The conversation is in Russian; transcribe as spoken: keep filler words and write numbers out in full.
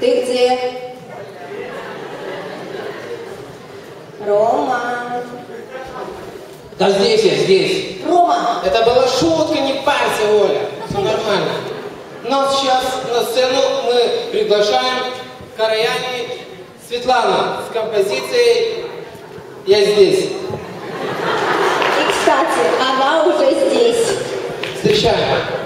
Ты где? Рома. Да здесь я, здесь. Рома. Это была шутка, не парься, Оля. Все нормально. Но сейчас на сцену мы приглашаем Караяни Светлану с композицией «Я здесь». И, кстати, она уже здесь. Встречаем.